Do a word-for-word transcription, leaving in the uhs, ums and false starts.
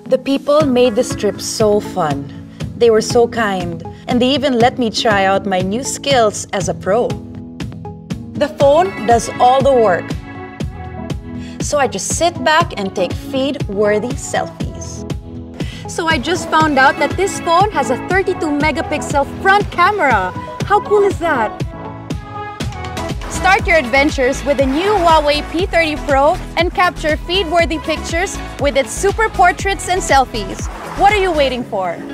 The people made this trip so fun. They were so kind, and they even let me try out my new skills as a pro. The phone does all the work, so I just sit back and take feed-worthy selfies. So I just found out that this phone has a thirty-two megapixel front camera. How cool is that? Start your adventures with the new Huawei P thirty Pro and capture feed-worthy pictures with its super portraits and selfies. What are you waiting for?